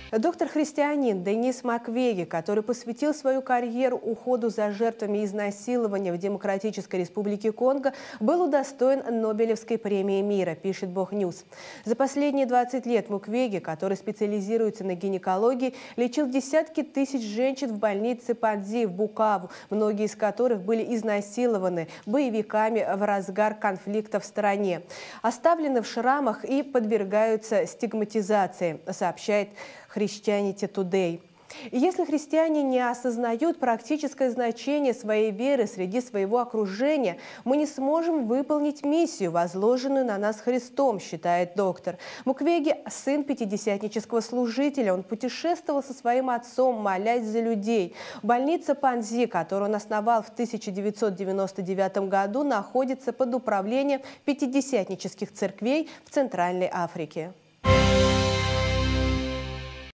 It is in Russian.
Доктор-христианин Денис Муквеге, который посвятил свою карьеру уходу за жертвами изнасилования в Демократической Республике Конго, был удостоен Нобелевской премии мира, пишет Бог Ньюс. За последние 20 лет Муквеге, который специализируется на гинекологии, лечил десятки тысяч женщин в больнице Панзи в Букаву, многие из которых были изнасилованы боевиками в разгар конфликта в стране, оставлены в шрамах и подвергаются стигматизации, сообщает Christianity Today. И если христиане не осознают практическое значение своей веры среди своего окружения, мы не сможем выполнить миссию, возложенную на нас Христом, считает доктор. Муквеге – сын пятидесятнического служителя. Он путешествовал со своим отцом, молясь за людей. Больница Панзи, которую он основал в 1999 году, находится под управлением пятидесятнических церквей в Центральной Африке.